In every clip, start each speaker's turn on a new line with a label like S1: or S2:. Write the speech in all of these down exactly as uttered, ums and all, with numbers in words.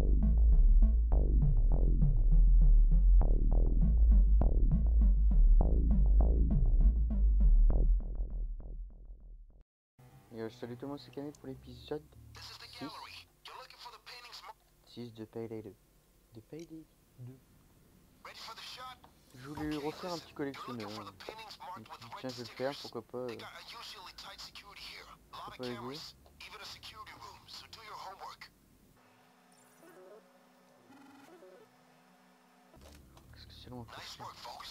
S1: Et euh, salut tout le monde, c'est Camille pour l'épisode six. six de Payday deux. De Payday deux. Je voulais refaire un petit collectionneur. Je me suis dit, tiens, je vais le faire, pourquoi pas. Euh, pourquoi pas aider. Qu'est-ce que c'est long à faire?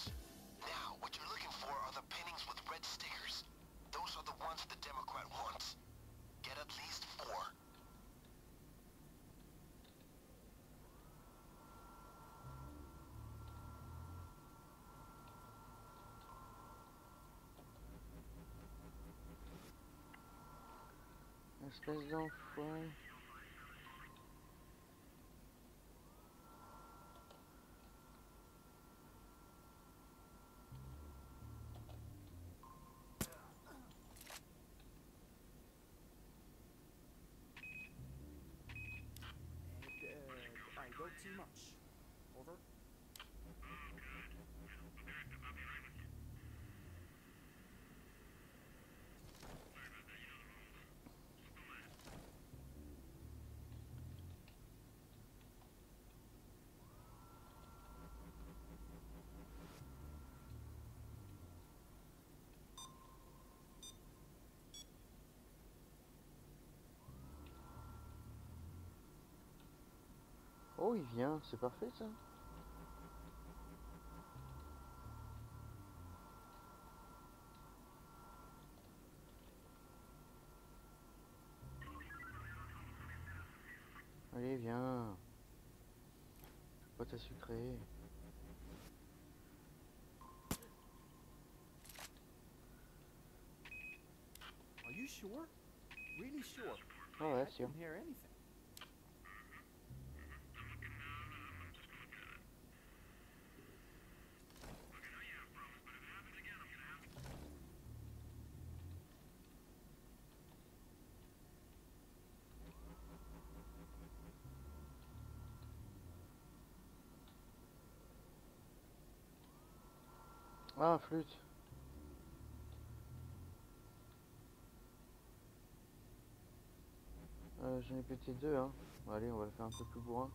S1: Espèce d'enfoiré.
S2: I wrote too much. Over.
S1: Oh, il vient, c'est parfait ça. Allez, viens. Pas ta sucrée.
S2: Are you sure? Really sure?
S1: Ah ouais,
S2: I
S1: sûr.
S2: didn't hear anything.
S1: Ah, flûte. Euh, J'en ai pété deux, hein. Bon, allez, on va le faire un peu plus bourrin.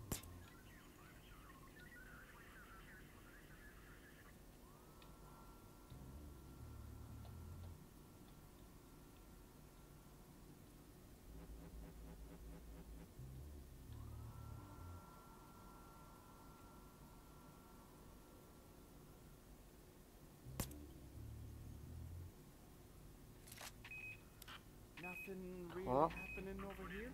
S2: Nothing really
S1: Voilà.
S2: happening over here?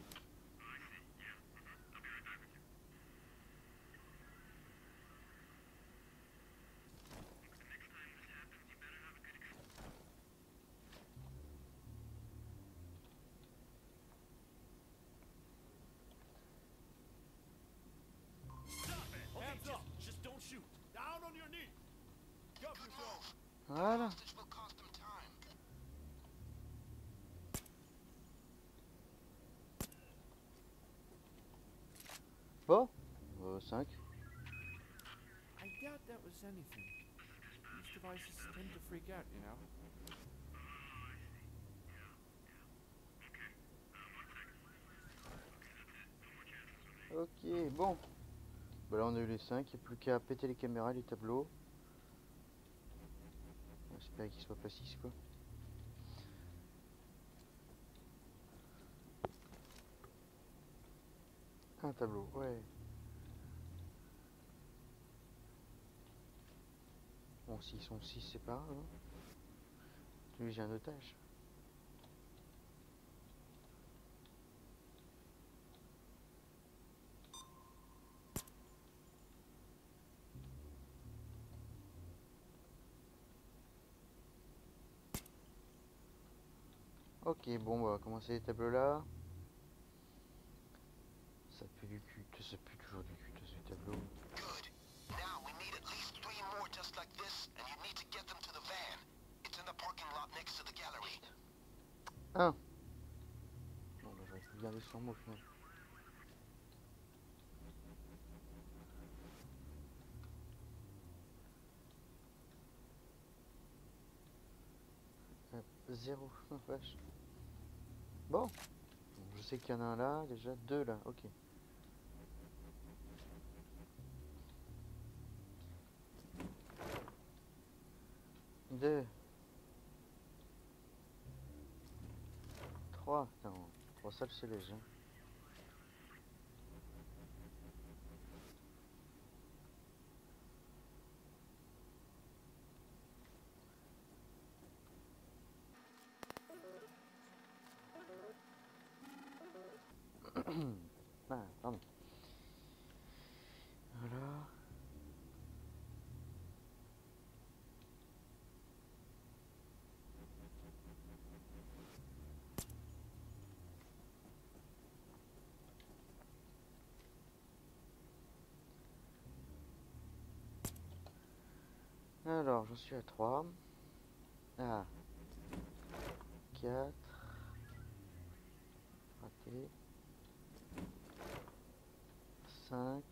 S2: Hands up! Just don't shoot! Down on your knees! Cover yourself!
S1: Voilà. Bon, euh, cinq.
S2: I doubt that was anything. These devices tend to freak out, you know.
S1: Ok, bon. Bah là on a eu les cinq, il n'y a plus qu'à péter les caméras, les tableaux. On espère qu'ils soient pas six quoi. Un tableau, ouais. Bon, s'ils sont six, c'est pas grave. Hein. Lui, j'ai un otage. Ok, bon, bah, on va commencer les tableaux là. Ça pue du cul, ça pue toujours du cul, ce tableau. Un. Bon, bah, j'aurais pu le garder sur moi au final. zéro. Oh, vache. Bon. Je sais qu'il y en a un là, déjà deux là, ok. Deux. Trois. Non, trois salles c'est léger. Ah, pardon. Voilà. Alors, j'en suis à trois. Ah. quatre. Raté. cinq.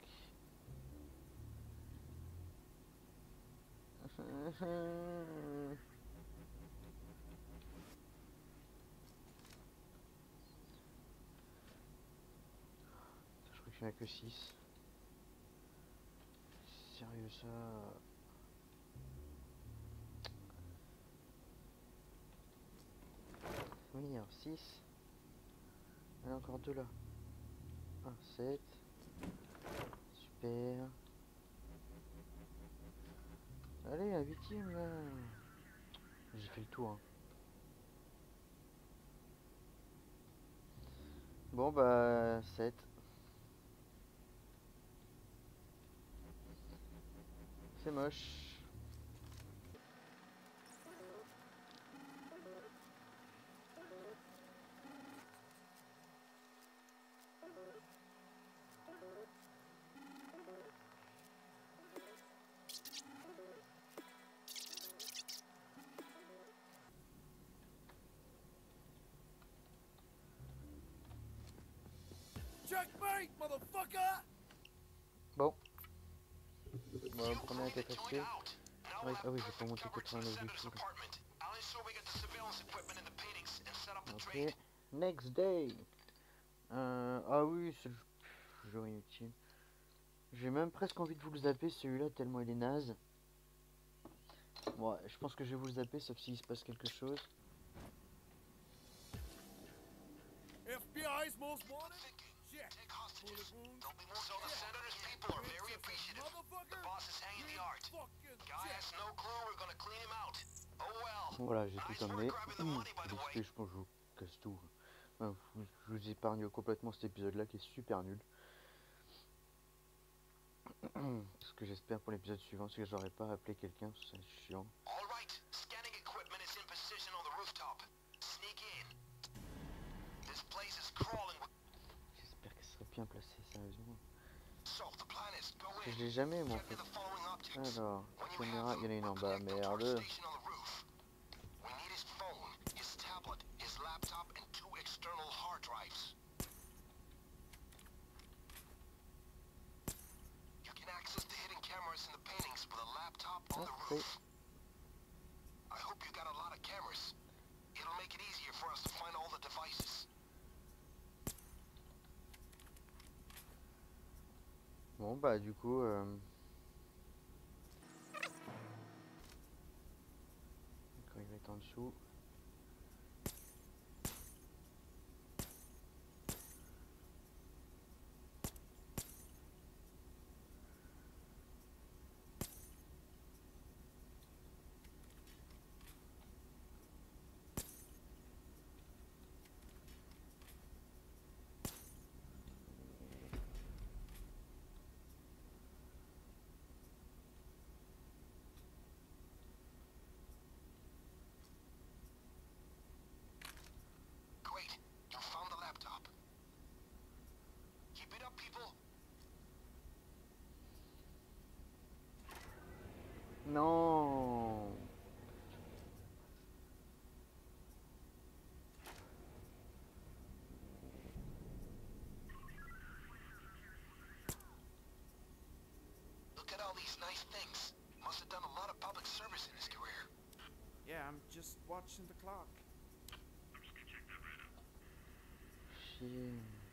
S1: Je crois qu'il n'y en a que six. Sérieux ça? Oui, alors six. Il y en a encore deux là. un, sept. Super. Allez, un huitième là. J'ai fait le tour. Hein. Bon bah sept. C'est moche.
S2: Checkmate, motherfucker!
S1: Bon. Bon, le premier a été passé. Oui, ah oui, j'ai pas monté quatre-vingt-neuf du tout. Ok. Next day. Euh, ah oui, c'est le jeu inutile. J'ai même presque envie de vous le zapper celui-là tellement il est naze. Bon, je pense que je vais vous le zapper sauf s'il se passe quelque chose.
S2: F B I's most wanted? Shit. Bullet wounds? Yeah. Motherfucker?
S1: Voilà, j'ai tout emmené. Vite fait, je pense que je vous casse tout. Enfin, je vous épargne complètement cet épisode-là qui est super nul. Ce que j'espère pour l'épisode suivant, c'est que j'aurais pas appelé quelqu'un, c'est chiant. J'espère qu'elle serait bien placée, sérieusement. Parce que je l'ai jamais, moi, en fait. Alors, caméra, il y en a une en bas, merde. Parfait. Bon bah du coup euh... quand il va être en dessous. Non.
S3: Look at all these nice things. Must have done a lot of public service in his career.
S2: Yeah, I'm just watching the clock.
S1: pied.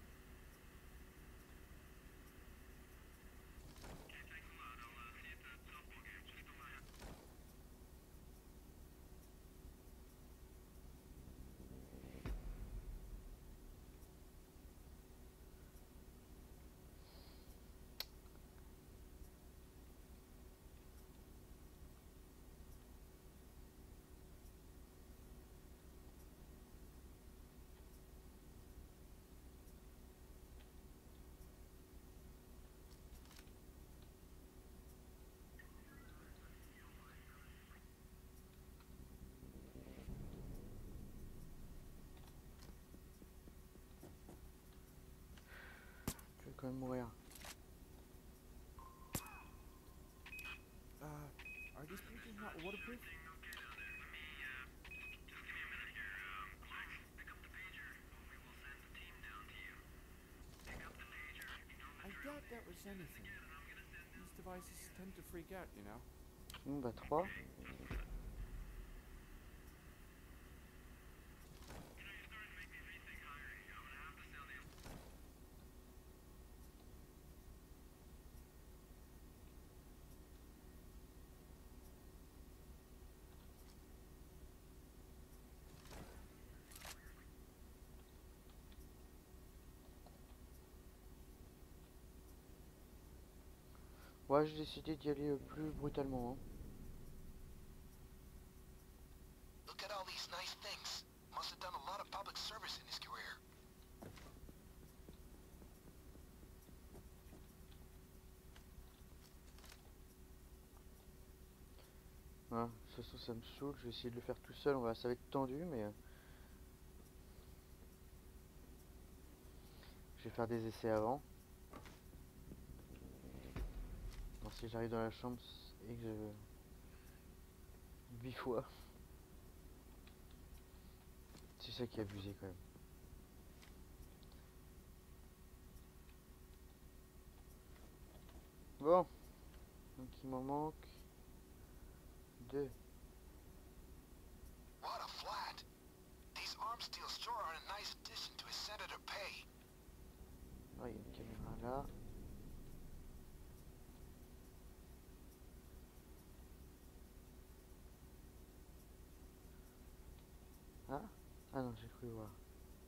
S1: Je vais quand même mourir.
S2: Uh, are these pages not waterproof? I doubt that was anything. These devices tend to freak out, you know.
S1: Bon bah trois. Ouais, j'ai décidé d'y aller euh, plus brutalement. Hein.
S3: Look at all these nice things. Must have done a lot of public service in his career.
S1: Voilà, de toute façon ça me saoule, je vais essayer de le faire tout seul, on va, ça va être tendu mais euh, je vais faire des essais avant. Bon, si j'arrive dans la chambre et que je huit fois, c'est ça qui est abusé quand même. Bon, donc il m'en manque deux.
S3: What a flat. These arm steel sure are a nice addition to his senator pay.
S1: Ah, il y a une caméra là. Ah, ah non, j'ai cru voir.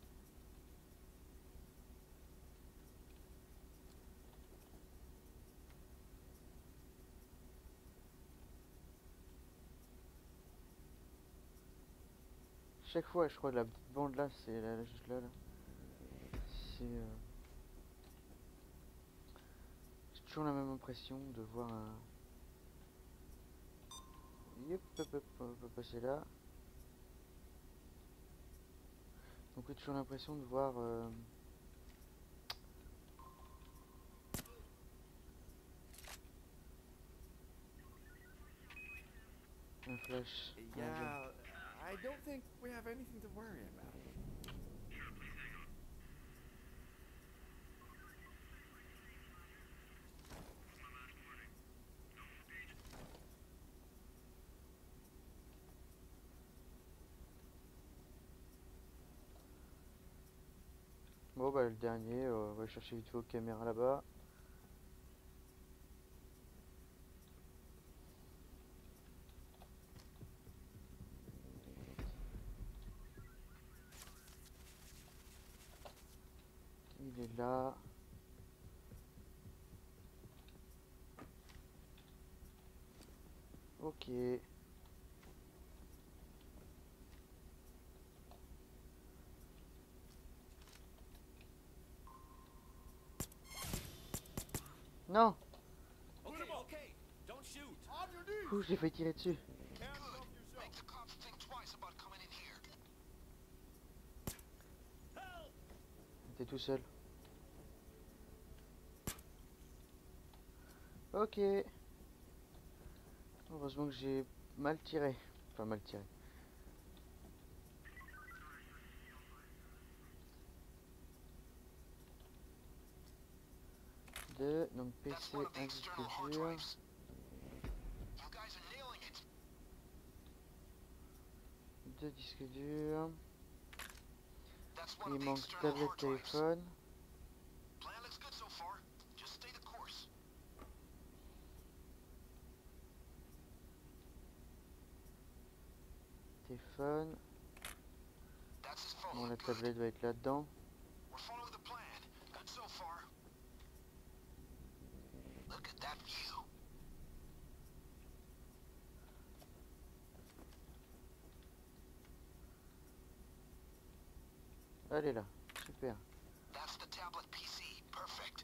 S1: Chaque fois, je crois que la petite bande là, c'est là, là, juste là, là. C'est euh... j'ai toujours la même impression de voir un. Yep, hop, hop, on peut passer là. Donc j'ai toujours l'impression de voir euh... un flash. un jet.
S2: Yeah, I don't think we have anything to worry about.
S1: Bon bah le dernier, euh, on va chercher vite fait aux caméras là-bas. Il est là. Ok. Non.
S4: Okay, okay. Don't shoot.
S1: Ouh, j'ai failli tirer dessus.
S3: Good. Make the cops think twice about coming in here.
S4: Help!
S1: T'es tout seul. Ok. Heureusement que j'ai mal tiré. Enfin mal tiré. Deux, donc P
S3: That's
S1: C,
S3: one of the
S1: un disque
S3: external hard
S1: dur.
S3: drives. You guys are nailing it.
S1: Deux disques durs.
S3: That's That's one
S1: Il
S3: of the
S1: manque
S3: external
S1: tablette,
S3: hard drives.
S1: téléphone.
S3: Plan looks good so far. Just stay the course.
S1: Téléphone.
S3: That's his phone.
S1: Bon, la
S3: Good.
S1: tablette va être là-dedans.
S3: We're following the plan. Good so far. Look at that view.
S1: Elle est là. Super.
S3: That's the tablet P C. Perfect.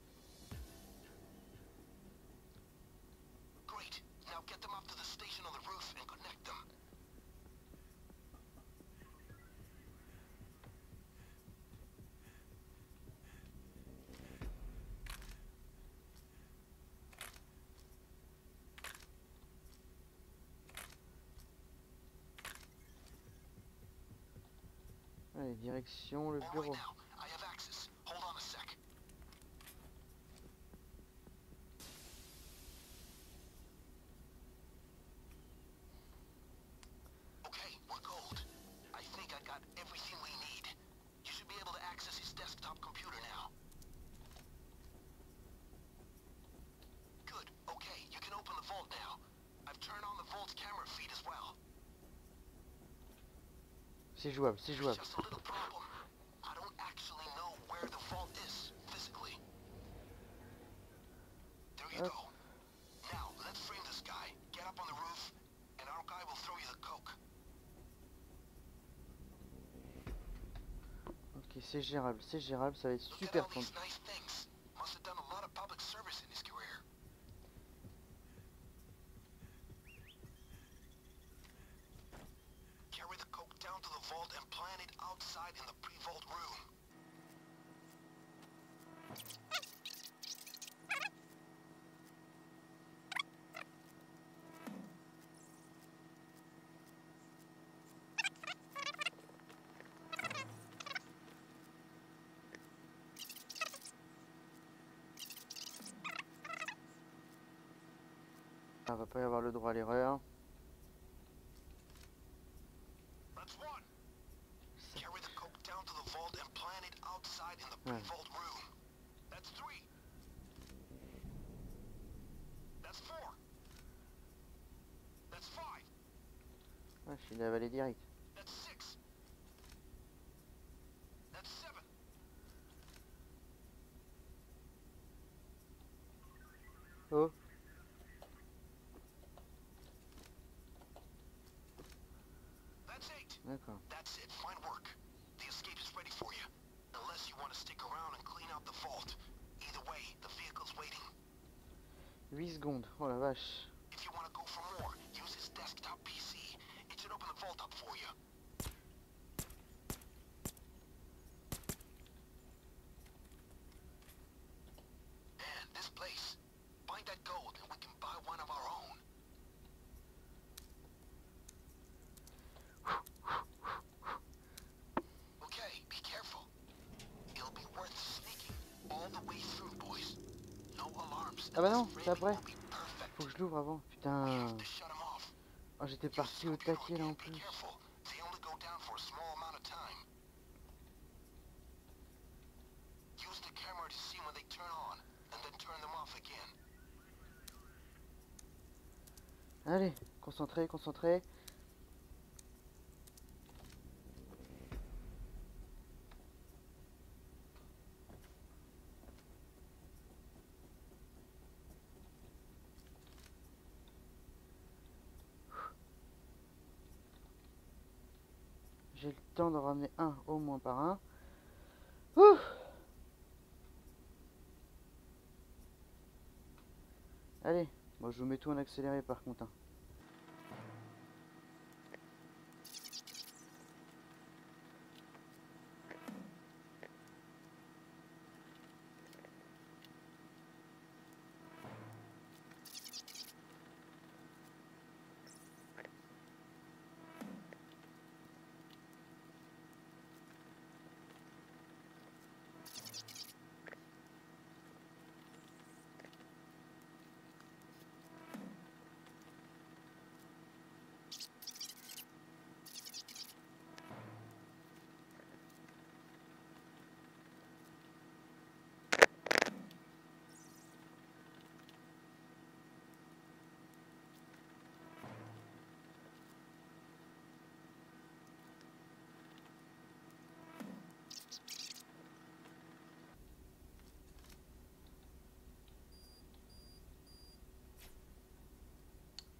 S3: Great. Now get them up to the station on the roof and connect them.
S1: Allez, direction le
S3: All right
S1: bureau.
S3: now. I have access. Hold on a sec. Okay, we're gold. I think I got everything we need. You should be able to access his desktop computer now. Good. Okay, you can open the vault now. I've turned on the vault's camera feed as well.
S1: C'est jouable, c'est jouable.
S3: Just a little problem. I don't actually know where the vault is physically. There you
S1: Hop.
S3: go. Now, let's frame this guy. Get up on the roof, and our guy will throw you the coke.
S1: Ok, c'est gérable, c'est gérable, ça va être
S3: Look at
S1: super
S3: all
S1: tendu.
S3: these nice things. Must have done a lot of public service in his career. Carry the coke down to the vault and plant it outside in the pre-vault room.
S1: On va pas y avoir le droit à l'erreur.
S3: That's one. Carry the coke down to the vault and plant it outside in the
S1: Ouais.
S3: pre-vault room. That's three. That's four. That's five.
S1: Ah, je suis l'avalé direct.
S3: That's six. That's seven.
S1: Oh,
S3: That's eight.
S1: d'accord.
S3: That's it. Fine work. The escape is ready for you. Unless you want to stick around and clean out the vault. Either way, the vehicle's waiting.
S1: huit secondes, oh la vache.
S3: If you want to go for more, use his desktop P C. It should open the vault up for you. Man, this place. Find that gold and we can buy one of our own. Okay, be careful. It'll be worth sneaking all the way through, boys. No alarms.
S1: Ah bah non,
S3: and this
S1: c'est après.
S3: framing will be perfect.
S1: Faut que je l'ouvre avant.
S3: We
S1: Putain.
S3: have to shut 'em off.
S1: Oh, j'étais
S3: Use
S1: parti
S3: the
S1: au
S3: computer
S1: taquet là en
S3: again.
S1: plus.
S3: Be careful. They only go down for a small amount of time. Use the camera to see when they turn on, and then turn them off again.
S1: Allez, concentré, concentré. J'ai le temps d'en ramener un au moins par un. Ouh. Allez, bon, je vous mets tout en accéléré par contre. hein.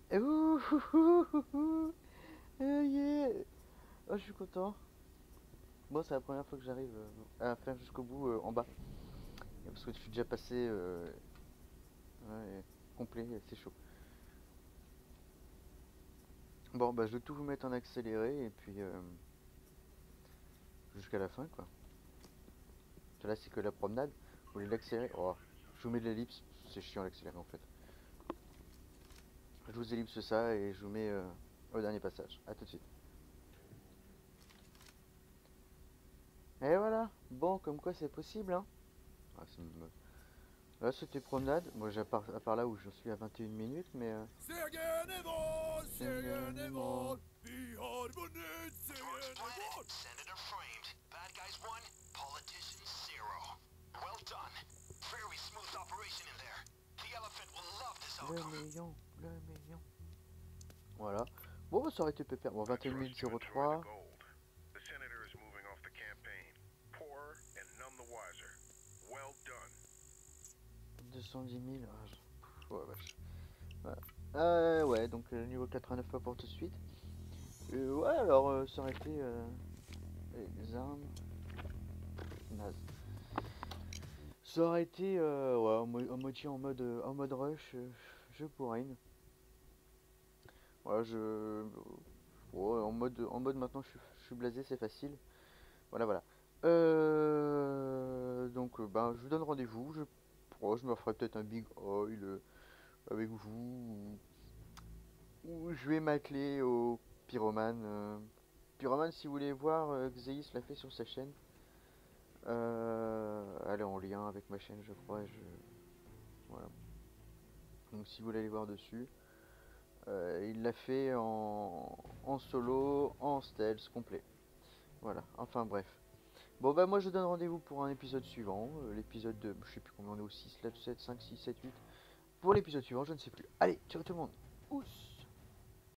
S1: Et ouh, ouh, ouh, ouh, ouh. Eh, yeah. Oh, je suis content. Bon, c'est la première fois que j'arrive euh, à faire jusqu'au bout euh, en bas. Et parce que je suis déjà passé euh, ouais, complet, c'est chaud. Bon, bah je vais tout vous mettre en accéléré et puis euh, jusqu'à la fin quoi. Là, c'est que la promenade. Vous voulez l'accélérer? Oh, je vous mets de l'ellipse, c'est chiant l'accélérer en fait. Je vous ellipse ça et je vous mets euh, au dernier passage. A tout de suite. Et voilà. Bon, comme quoi c'est possible, hein. Ah, c'est une- Là, c'était promenade. Moi, j'ai à part, à part là où je suis à vingt et une minutes, mais... Euh...
S2: Segern är vår, segern är vår.
S1: Segern
S2: Vi har vunnit,
S3: George
S2: segern är
S3: Planet,
S2: vår.
S3: Senator framed. Bad guys one, politicians zero. Well done. Very smooth operation in there. The elephant will love this
S1: Le
S3: outcome.
S1: million, le million. Voilà. Bon, bah, ça aurait été pépère. Bon, vingt et une minutes zéro trois.
S5: The senator is moving off the campaign. Poorer and none the wiser. Well done.
S1: deux cent dix mille. Ah, je- ouais, vache. Voilà. Euh, ouais, donc euh, niveau quatre-vingt-neuf pas pour tout de suite. Euh, ouais, alors euh, ça aurait été euh, les armes. Naze. Ça aurait été euh, ouais, en, mo en moitié en mode euh, en mode rush, euh, je pourrais. Voilà, je ouais, en mode en mode maintenant je suis, je suis blasé, c'est facile. Voilà, voilà. Euh, donc euh, ben je vous donne rendez-vous. Je oh, je me ferai peut-être un big oil euh, avec vous. Ou je vais m'atteler au pyromane. Euh, pyromane, si vous voulez voir, euh, Xeis l'a fait sur sa chaîne. Euh, elle est en lien avec ma chaîne, je crois. Je... Voilà. Donc si vous voulez aller voir dessus, euh, il l'a fait en... en solo, en stealth complet. Voilà. Enfin bref. Bon bah moi je donne rendez-vous pour un épisode suivant. Euh, l'épisode de... Je sais plus combien on est au six, là, sept, cinq, six, sept, huit. Pour l'épisode suivant, je ne sais plus. Allez, ciao tout le monde. Ouss.